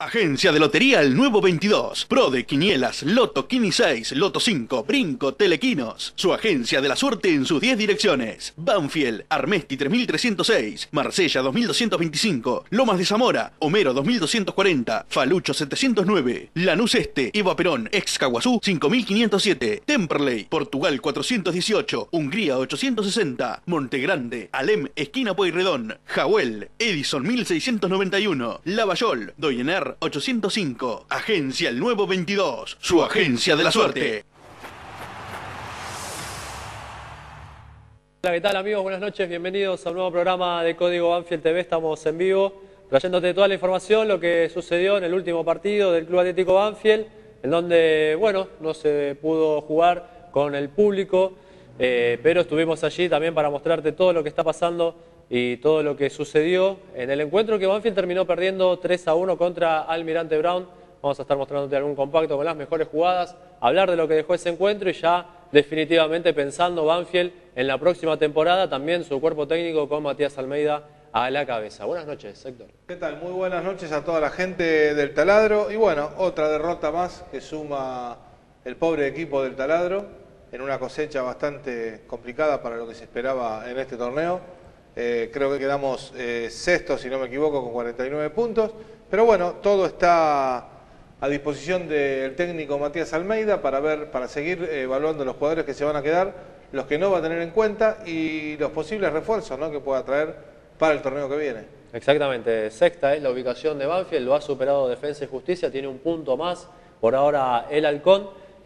Agencia de Lotería El Nuevo 22. Pro de Quinielas, Loto, Quini 6, Loto 5, Brinco, Telequinos. Su agencia de la suerte en sus 10 direcciones. Banfield, Armesti 3306, Marsella 2225, Lomas de Zamora, Homero 2240, Falucho 709, Lanús Este, Eva Perón, Excaguazú 5507, Temperley, Portugal 418, Hungría 860, Montegrande, Alem, esquina Pueyrredón, Jahuel, Edison 1691, Lavallol, Doyener 805. Agencia El Nuevo 22. Su agencia de la suerte. Hola, ¿qué tal amigos? Buenas noches, bienvenidos a un nuevo programa de Código Banfield TV. Estamos en vivo trayéndote toda la información, lo que sucedió en el último partido del Club Atlético Banfield, en donde, bueno, no se pudo jugar con el público, pero estuvimos allí también para mostrarte todo lo que está pasando y todo lo que sucedió en el encuentro que Banfield terminó perdiendo 3-1 contra Almirante Brown. Vamos a estar mostrándote algún compacto con las mejores jugadas, hablar de lo que dejó ese encuentro y ya definitivamente pensando Banfield en la próxima temporada, también su cuerpo técnico con Matías Almeida a la cabeza. Buenas noches, Héctor. ¿Qué tal? Muy buenas noches a toda la gente del Taladro. Y bueno, otra derrota más que suma el pobre equipo del Taladro en una cosecha bastante complicada para lo que se esperaba en este torneo. Creo que quedamos sextos, si no me equivoco, con 49 puntos. Pero bueno, todo está a disposición del técnico Matías Almeida para seguir evaluando los jugadores que se van a quedar, los que no va a tener en cuenta y los posibles refuerzos, ¿no?, que pueda traer para el torneo que viene. Exactamente, sexta es la ubicación de Banfield, lo ha superado Defensa y Justicia, tiene un punto más por ahora el Halcón.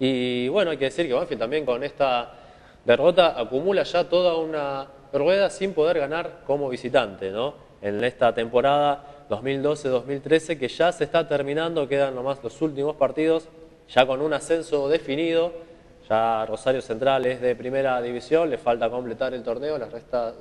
Y bueno, hay que decir que Banfield también con esta derrota acumula ya toda una rueda sin poder ganar como visitante, ¿no? En esta temporada 2012-2013 que ya se está terminando, quedan nomás los últimos partidos, ya con un ascenso definido. Ya Rosario Central es de primera división, le falta completar el torneo, las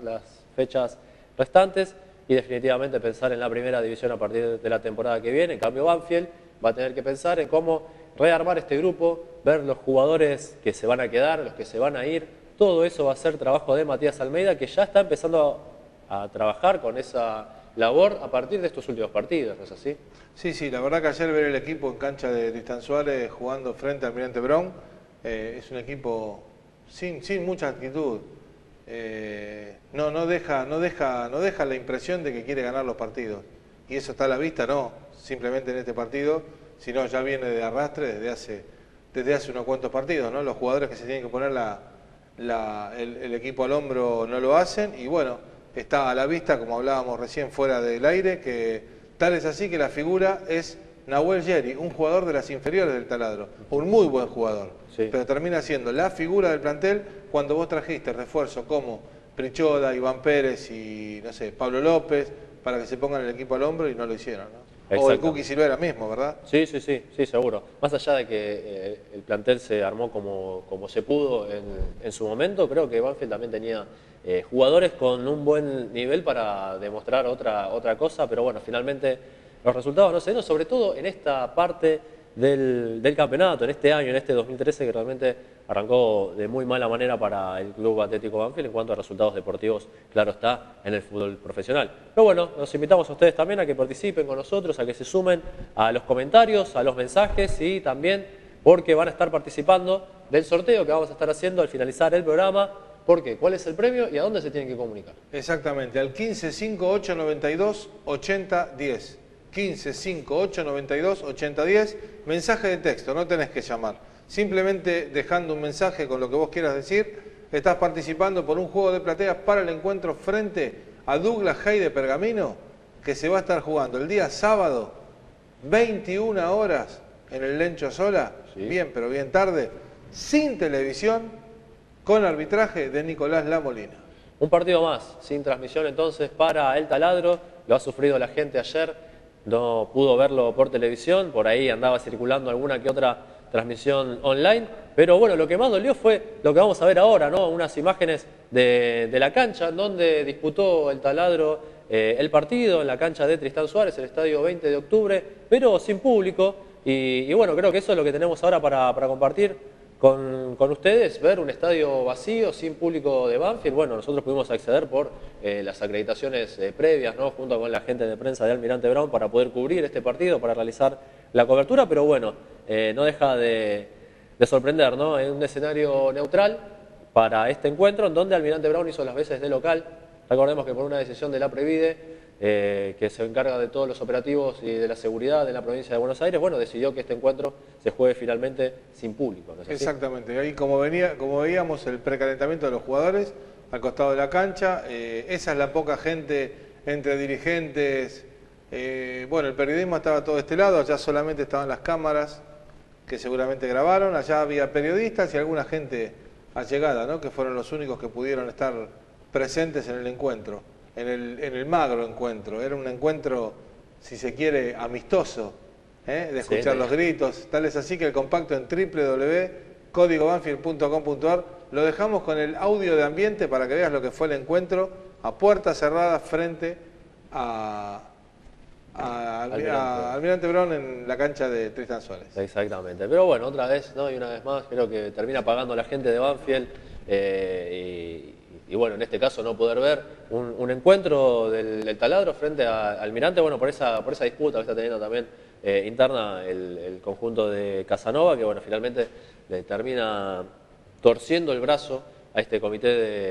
fechas restantes y definitivamente pensar en la primera división a partir de la temporada que viene. En cambio Banfield va a tener que pensar en cómo rearmar este grupo, ver los jugadores que se van a quedar, los que se van a ir. Todo eso va a ser trabajo de Matías Almeida, que ya está empezando a trabajar con esa labor a partir de estos últimos partidos, ¿no es así? Sí, la verdad que ayer ver el equipo en cancha de Tristan Suárez jugando frente a Almirante Brown, es un equipo sin mucha actitud. No deja la impresión de que quiere ganar los partidos. Y eso está a la vista, no simplemente en este partido, sino ya viene de arrastre desde hace unos cuantos partidos, ¿no? Los jugadores que se tienen que poner el equipo al hombro no lo hacen y bueno, está a la vista, como hablábamos recién fuera del aire, que tal es así que la figura es Nahuel Yeri, un jugador de las inferiores del Taladro, un muy buen jugador, sí, pero termina siendo la figura del plantel cuando vos trajiste refuerzos como Prichoda, Iván Pérez y no sé, Pablo López, para que se pongan el equipo al hombro y no lo hicieron, ¿no? O el Cookie Silvera mismo, ¿verdad? Sí, seguro. Más allá de que el plantel se armó como se pudo en su momento, creo que Banfield también tenía jugadores con un buen nivel para demostrar otra cosa, pero bueno, finalmente los resultados no se dieron, sobre todo en esta parte del campeonato, en este año, en este 2013, que realmente arrancó de muy mala manera para el Club Atlético Banfield en cuanto a resultados deportivos, claro está, en el fútbol profesional. Pero bueno, los invitamos a ustedes también a que participen con nosotros, a que se sumen a los comentarios, a los mensajes y también porque van a estar participando del sorteo que vamos a estar haciendo al finalizar el programa. ¿Por qué? ¿Cuál es el premio y a dónde se tienen que comunicar? Exactamente, al 1558928010. 1558928010, mensaje de texto, no tenés que llamar. Simplemente dejando un mensaje con lo que vos quieras decir, estás participando por un juego de plateas para el encuentro frente a Douglas Haig de Pergamino, que se va a estar jugando el día sábado, 21 horas, en el Lencho Sola, sí, bien, pero bien tarde, sin televisión, con arbitraje de Nicolás Lamolina. Un partido más, sin transmisión entonces para el Taladro, lo ha sufrido la gente ayer. No pudo verlo por televisión, por ahí andaba circulando alguna que otra transmisión online, pero bueno, lo que más dolió fue lo que vamos a ver ahora, ¿no? Unas imágenes de la cancha en donde disputó el Taladro el partido, en la cancha de Tristan Suárez, el estadio 20 de octubre, pero sin público, y bueno, creo que eso es lo que tenemos ahora para compartir con ustedes, ver un estadio vacío, sin público de Banfield. Bueno, nosotros pudimos acceder por las acreditaciones previas, ¿no? Junto con la gente de prensa de Almirante Brown para poder cubrir este partido, para realizar la cobertura, pero bueno, no deja de sorprender, ¿no? En un escenario neutral para este encuentro, en donde Almirante Brown hizo las veces de local. Recordemos que por una decisión de la Previde, que se encarga de todos los operativos y de la seguridad en la provincia de Buenos Aires, bueno, decidió que este encuentro se juegue finalmente sin público, ¿no es así? Exactamente, ahí como veíamos el precalentamiento de los jugadores al costado de la cancha, esa es la poca gente entre dirigentes, bueno, el periodismo estaba todo de este lado, allá solamente estaban las cámaras que seguramente grabaron, allá había periodistas y alguna gente allegada, ¿no? Que fueron los únicos que pudieron estar presentes en el encuentro. En el magro encuentro, era un encuentro, si se quiere, amistoso, de escuchar los gritos, tal es así que el compacto en www.códigobanfield.com.ar lo dejamos con el audio de ambiente para que veas lo que fue el encuentro a puerta cerrada frente a Almirante Brown en la cancha de Tristan Suárez. Exactamente, pero bueno, otra vez, ¿no? Y una vez más, creo que termina pagando la gente de Banfield y bueno, en este caso no poder ver un encuentro del taladro frente a Almirante, bueno, por esa disputa que está teniendo también interna el conjunto de Casanova, que bueno, finalmente le termina torciendo el brazo a este comité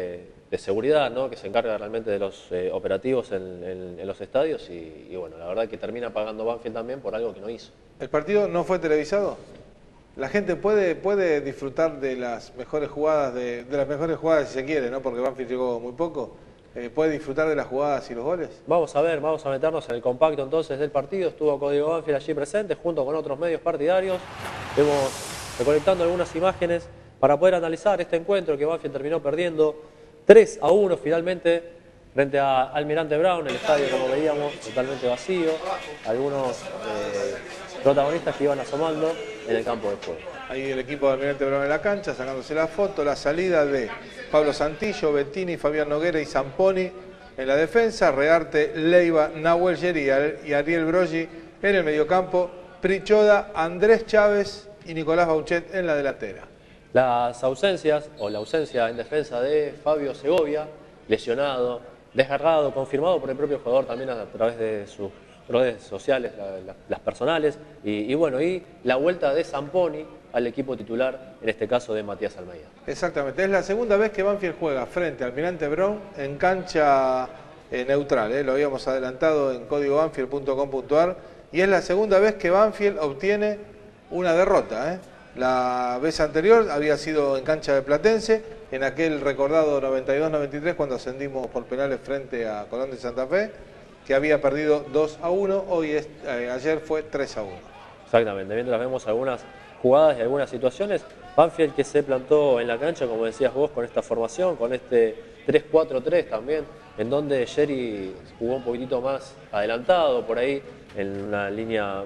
de seguridad, ¿no? Que se encarga realmente de los operativos en los estadios y bueno, la verdad que termina pagando Banfield también por algo que no hizo. ¿El partido no fue televisado? La gente puede disfrutar de las mejores jugadas, de las mejores jugadas si se quiere, ¿no? Porque Banfield llegó muy poco. ¿Puede disfrutar de las jugadas y los goles? Vamos a meternos en el compacto entonces del partido. Estuvo Código Banfield allí presente junto con otros medios partidarios. Vemos recolectando algunas imágenes para poder analizar este encuentro que Banfield terminó perdiendo 3-1 finalmente frente a Almirante Brown, el estadio como veíamos totalmente vacío, algunos protagonistas que iban asomando en el campo de juego. Ahí el equipo de Almirante Brown en la cancha, sacándose la foto, la salida de Pablo Santillo, Bettini, Fabián Noguera y Zamponi en la defensa, Rearte, Leiva, Nahuel Yeri y Ariel Broggi en el mediocampo, Prichoda, Andrés Chávez y Nicolás Bauchet en la delantera. Las ausencias, o la ausencia en defensa de Fabio Segovia, lesionado, desgarrado, confirmado por el propio jugador también a través de sus redes sociales, las personales, y bueno, y la vuelta de Zamponi al equipo titular, en este caso de Matías Almeida. Exactamente, es la segunda vez que Banfield juega frente a Almirante Brown en cancha neutral, lo habíamos adelantado en códigobanfield.com.ar y es la segunda vez que Banfield obtiene una derrota. La vez anterior había sido en cancha de Platense, en aquel recordado 92-93 cuando ascendimos por penales frente a Colón de Santa Fe, que había perdido 2-1, ayer fue 3-1. Exactamente, mientras vemos algunas jugadas y algunas situaciones, Banfield que se plantó en la cancha, como decías vos, con esta formación, con este 3-4-3 también, en donde Yeri jugó un poquitito más adelantado por ahí, en una línea,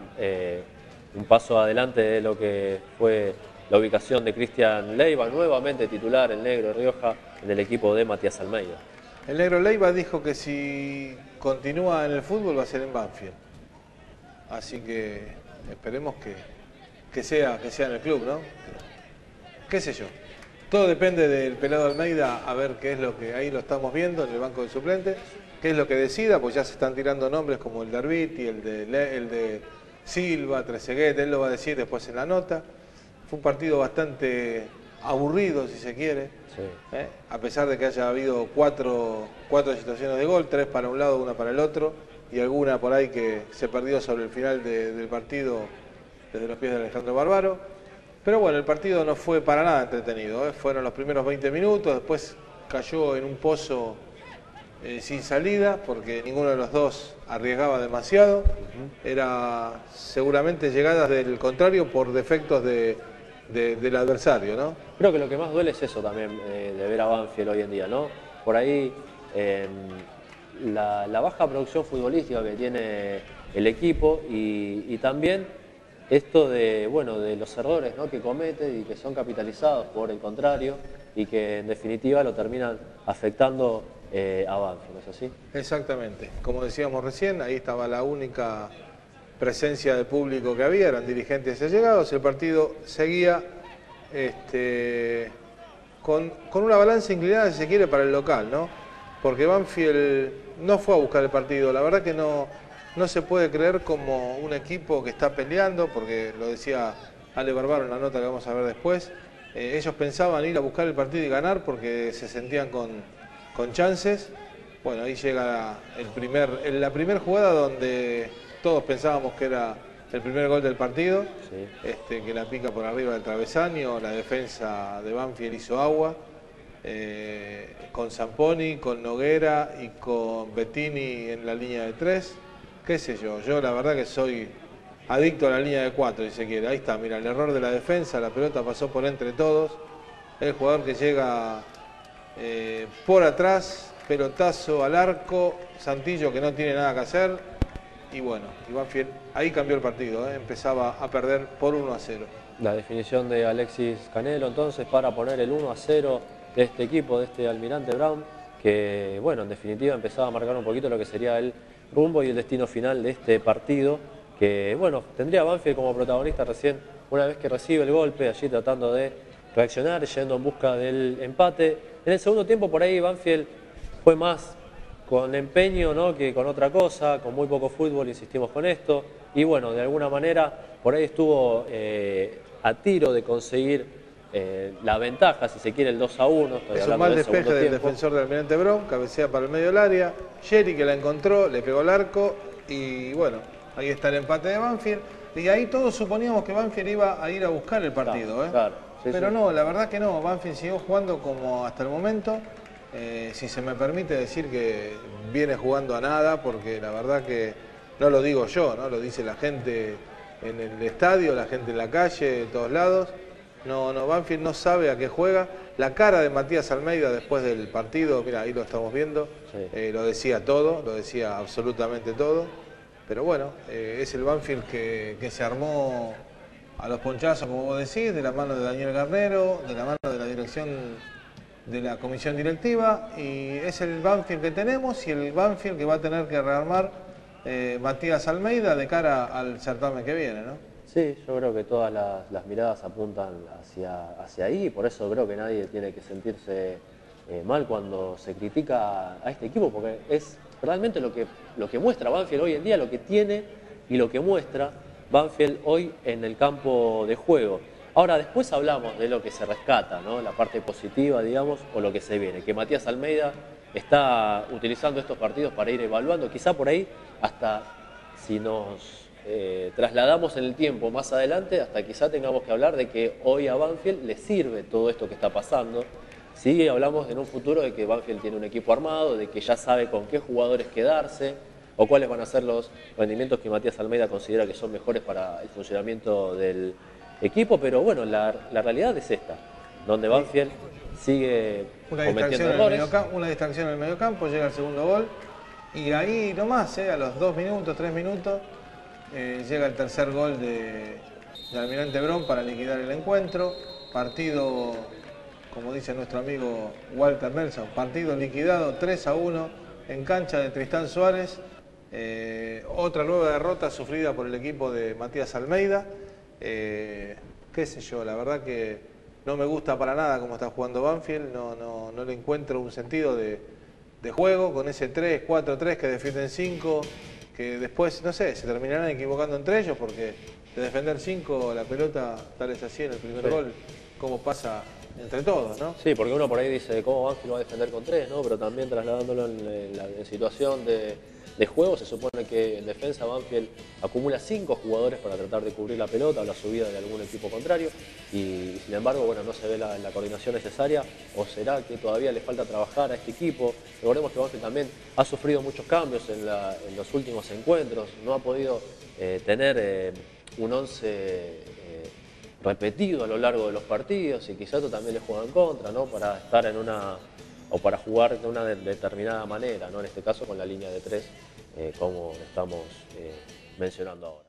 un paso adelante de lo que fue la ubicación de Cristian Leiva, nuevamente titular el negro Rioja en el equipo de Matías Almeida. El negro Leiva dijo que si continúa en el fútbol va a ser en Banfield, así que esperemos que sea en el club, ¿no? Qué sé yo, todo depende del pelado Almeida, a ver qué es lo que, ahí lo estamos viendo en el banco de suplentes, qué es lo que decida, pues ya se están tirando nombres como el de Arbiti, el de Silva, Trezeguet, él lo va a decir después en la nota. Fue un partido bastante aburrido, si se quiere, sí. A pesar de que haya habido cuatro situaciones de gol, 3 para un lado, 1 para el otro, y alguna por ahí que se perdió sobre el final del partido desde los pies de Alejandro Barbaro. Pero bueno, el partido no fue para nada entretenido, fueron los primeros 20 minutos, después cayó en un pozo sin salida, porque ninguno de los dos arriesgaba demasiado. Era seguramente llegadas del contrario por defectos del adversario, ¿no? Creo que lo que más duele es eso también, de ver a Banfield hoy en día, ¿no? Por ahí la baja producción futbolística que tiene el equipo y también esto de los errores, ¿no? Que comete y que son capitalizados por el contrario y que en definitiva lo terminan afectando a Banfield, ¿no es así? Exactamente, como decíamos recién, ahí estaba la única presencia de público que había, eran dirigentes allegados, el partido seguía con una balanza inclinada, si se quiere, para el local, ¿no? Porque Banfield no fue a buscar el partido. La verdad que no se puede creer como un equipo que está peleando, porque lo decía Ale Barbaro en la nota que vamos a ver después. Ellos pensaban ir a buscar el partido y ganar porque se sentían con chances. Bueno, ahí llega la primera jugada donde todos pensábamos que era el primer gol del partido, sí. Que la pica por arriba del travesaño, la defensa de Banfield hizo agua, con Zamponi, con Noguera y con Bettini en la línea de 3, qué sé yo la verdad que soy adicto a la línea de 4, si se quiere. Ahí está, mira, el error de la defensa, la pelota pasó por entre todos, el jugador que llega por atrás, pelotazo al arco, Santillo que no tiene nada que hacer, y bueno, y Banfield ahí cambió el partido, empezaba a perder por 1-0. La definición de Alexis Canelo entonces para poner el 1-0 de este equipo, de este Almirante Brown, que bueno, en definitiva empezaba a marcar un poquito lo que sería el rumbo y el destino final de este partido, que bueno, tendría a Banfield como protagonista recién, una vez que recibe el golpe, allí tratando de reaccionar, yendo en busca del empate. En el segundo tiempo por ahí Banfield fue más con empeño, ¿no?, que con otra cosa, con muy poco fútbol, insistimos con esto, y bueno, de alguna manera por ahí estuvo a tiro de conseguir la ventaja, si se quiere, el 2-1. Es un mal despeje del defensor del Almirante Brown, cabecea para el medio del área, Sherry que la encontró, le pegó el arco, y bueno, ahí está el empate de Banfield, y ahí todos suponíamos que Banfield iba a ir a buscar el partido, claro, sí, pero sí. No, la verdad que no, Banfield siguió jugando como hasta el momento. Si se me permite decir que viene jugando a nada, porque la verdad que no lo digo yo, ¿no? Lo dice la gente en el estadio, la gente en la calle, de todos lados. No, Banfield no sabe a qué juega. La cara de Matías Almeida después del partido, mira, ahí lo estamos viendo, sí. Lo decía todo, lo decía absolutamente todo. Pero bueno, es el Banfield que se armó a los ponchazos, como vos decís, de la mano de Daniel Garnero, de la mano de la dirección de la comisión directiva, y es el Banfield que tenemos y el Banfield que va a tener que rearmar Matías Almeida de cara al certamen que viene, ¿no? Sí, yo creo que todas las miradas apuntan hacia ahí, y por eso creo que nadie tiene que sentirse mal cuando se critica a este equipo, porque es realmente lo que muestra Banfield hoy en día, lo que tiene y lo que muestra Banfield hoy en el campo de juego. Ahora, después hablamos de lo que se rescata, ¿no?, la parte positiva, digamos, o lo que se viene. Que Matías Almeida está utilizando estos partidos para ir evaluando, quizá por ahí, hasta si nos trasladamos en el tiempo más adelante, hasta quizá tengamos que hablar de que hoy a Banfield le sirve todo esto que está pasando. Sí, hablamos en un futuro de que Banfield tiene un equipo armado, de que ya sabe con qué jugadores quedarse, o cuáles van a ser los rendimientos que Matías Almeida considera que son mejores para el funcionamiento del equipo, pero bueno, la realidad es esta, donde Banfield sigue cometiendo errores. Una distracción en el mediocampo, llega el segundo gol, y ahí nomás, a los 2 minutos, 3 minutos, llega el tercer gol de Almirante Brown para liquidar el encuentro. Partido, como dice nuestro amigo Walter Nelson, partido liquidado 3-1 en cancha de Tristán Suárez. Otra nueva derrota sufrida por el equipo de Matías Almeida. Qué sé yo, la verdad que no me gusta para nada cómo está jugando Banfield, no le encuentro un sentido de juego con ese 3-4-3 que defienden 5, que después, no sé, se terminarán equivocando entre ellos, porque de defender 5 la pelota tal es así en el primer gol, como pasa entre todos, ¿no? Sí, porque uno por ahí dice cómo Banfield va a defender con 3, ¿no? Pero también trasladándolo en situación de juego, se supone que en defensa Banfield acumula 5 jugadores para tratar de cubrir la pelota o la subida de algún equipo contrario, y sin embargo, bueno, no se ve la coordinación necesaria, o será que todavía le falta trabajar a este equipo. Recordemos que Banfield también ha sufrido muchos cambios en los últimos encuentros, no ha podido tener un 11 repetido a lo largo de los partidos, y quizás esto también le juega en contra, ¿no?, para estar en o para jugar de una determinada manera, ¿no?, en este caso con la línea de 3, como estamos mencionando ahora.